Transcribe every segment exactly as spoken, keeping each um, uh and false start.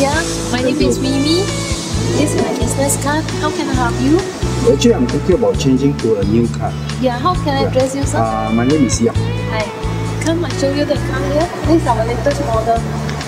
Yeah, my name is Mimi. This is my business card. How can I help you? Actually, I'm thinking about changing to a new car. Yeah, how can I Yeah. address you, sir? Uh, my name is Yap. Hi. Come, I show you the car here. This is our latest model.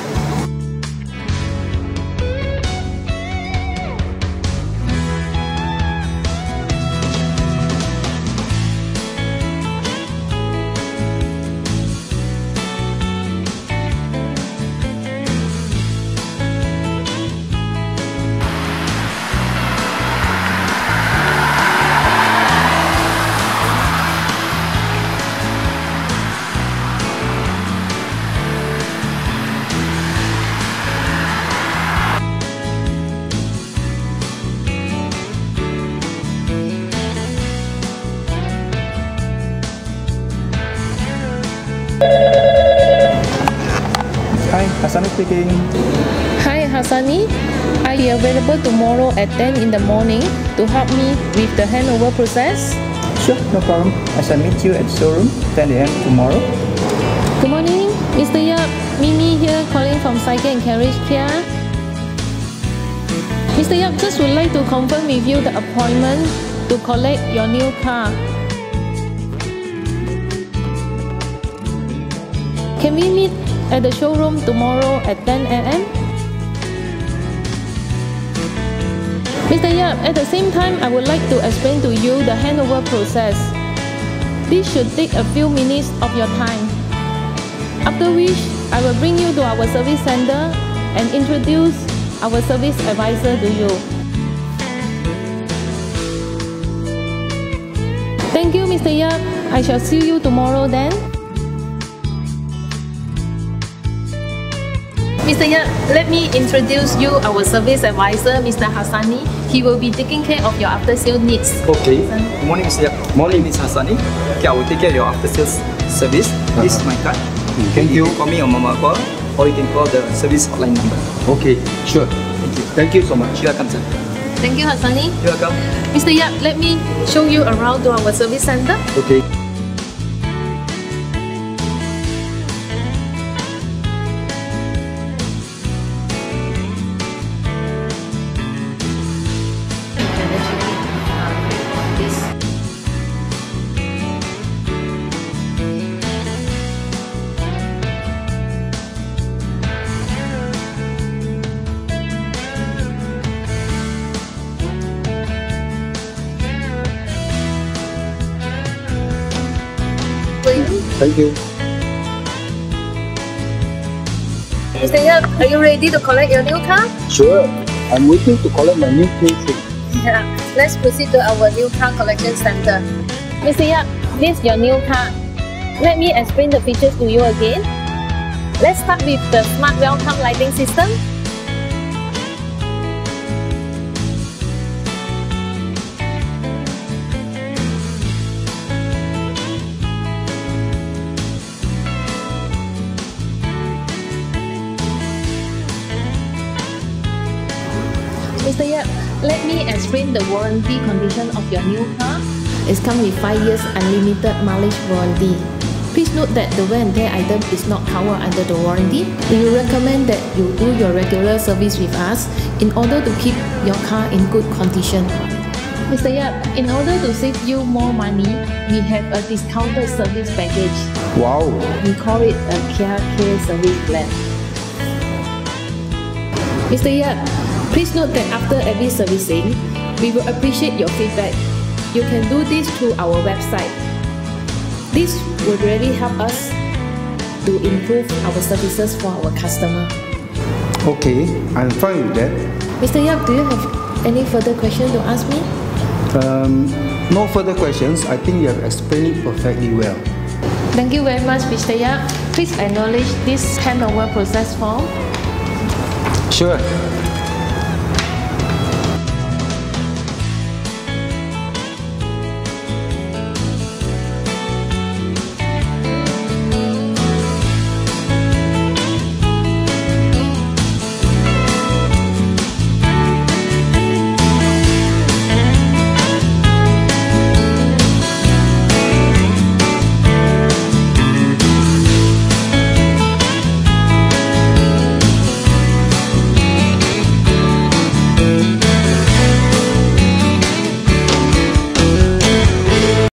Hi, Hassani speaking. Hi, Hassani. Are you available tomorrow at ten in the morning to help me with the handover process? Sure, no problem. I shall meet you at showroom ten A M tomorrow. Good morning, Mister Yap. Mimi here calling from Cycle and Carriage Kia. Mister Yap, just would like to confirm with you the appointment to collect your new car. Can we meet at the showroom tomorrow at ten A M? Mister Yap, at the same time, I would like to explain to you the handover process. This should take a few minutes of your time. After which, I will bring you to our service center and introduce our service advisor to you. Thank you, Mister Yap. I shall see you tomorrow then. Mister Yap, let me introduce you our service advisor, Mister Hassani. He will be taking care of your after-sale needs. Okay. Good morning, Mister Yap. Morning, Miss Hassani. Okay, I will take care of your after-sales service. Uh-huh. This is my card. Mm, thank you. You can call me on mobile call, or you can call the service hotline number. Okay, sure. Thank you. Thank you so much. You're welcome, sir. Thank you, Hassani. You're welcome. Mister Yap, let me show you around to our service center. Okay. Thank you. Mister Yap, are you ready to collect your new car? Sure. I'm waiting to collect my new case. Yeah. Let's proceed to our new car collection center. Mister Yap, this is your new car. Let me explain the features to you again. Let's start with the smart welcome lighting system. Mister Yap, let me explain the warranty condition of your new car. It comes with five years unlimited mileage warranty. Please note that the wear and tear item is not covered under the warranty. We will recommend that you do your regular service with us in order to keep your car in good condition. Mister Yap, in order to save you more money, we have a discounted service package. Wow. We call it a Kia Care Service Plan. Mister Yap, please note that after every servicing, we will appreciate your feedback. You can do this through our website. This will really help us to improve our services for our customer. Okay, I'm fine with that. Mister Yap, do you have any further question to ask me? Um, no further questions. I think you have explained it perfectly well. Thank you very much, Mister Yap. Please acknowledge this handover process form. Sure.